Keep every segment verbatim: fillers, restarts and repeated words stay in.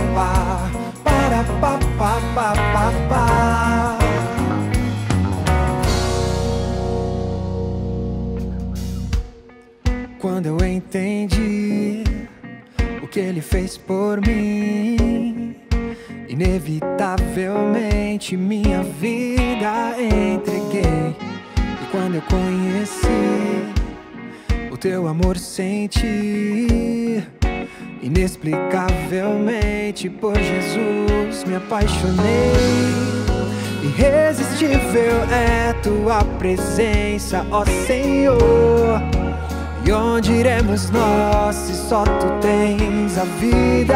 pá, para pá, pá, pá, pá, pá. Quando eu entendi o que ele fez por mim, inevitavelmente minha vida entreguei. E quando eu conheci o teu amor, senti inexplicavelmente por Jesus me apaixonei. Irresistível é tua presença, ó Senhor. E onde iremos nós se só tu tens a vida?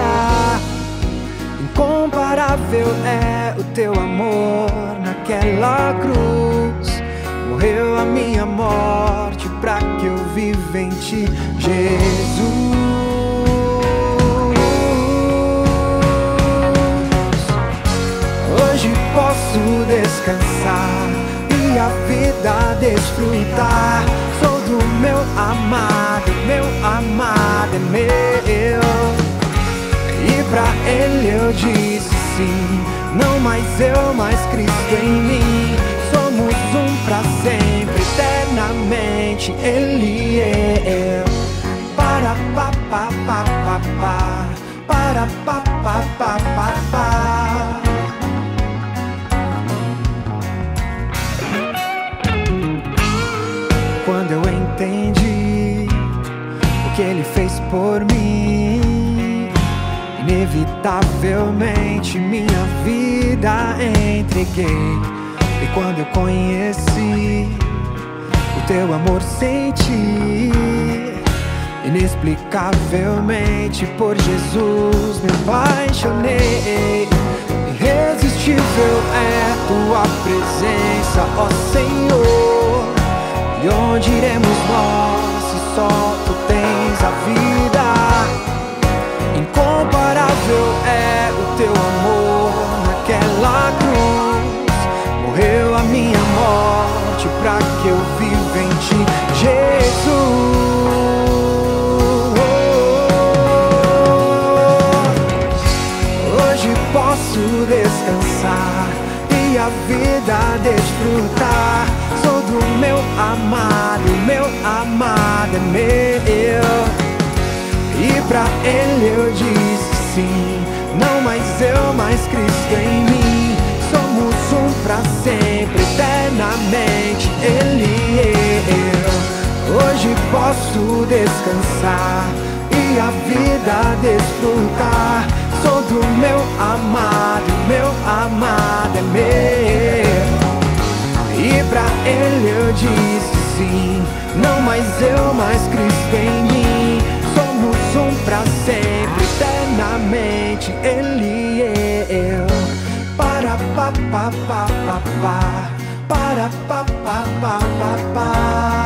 Incomparável é o teu amor naquela cruz. Morreu a minha morte pra que eu viva em ti, Jesus. Hoje posso descansar e a vida desfrutar. Sou do meu amado, meu amado é meu. E pra ele eu disse sim, não mais eu, mas Cristo em mim. Somos um pra sempre, eternamente, ele é eu. Para pá, pá, pá, pá, pá. Para pá, pá, pá, pá, pá. Quando eu entendi o que ele fez por mim, inevitavelmente minha vida entreguei. E quando eu conheci o teu amor, senti inexplicavelmente por Jesus me apaixonei. Irresistível é tua presença, ó Senhor. E onde iremos nós se só tu tens a vida? Incomparável é o teu amor naquela cruz. Morreu a minha morte pra que eu viva em ti, Jesus. Hoje posso descansar e a vida desfrutar. Sou do meu amado, meu amado é meu. E pra ele eu disse sim, não mais eu, mas Cristo em mim. Somos um pra sempre, eternamente, ele e eu. Hoje posso descansar e a vida desfrutar. Sou do meu amado, meu amado é meu. E pra ele eu disse sim, não mais eu, mas Cristo em mim. Somos um pra sempre, eternamente, ele e eu. Para pá, pá, pá, pá, pá. Para pá, pá, pá, pá, pá.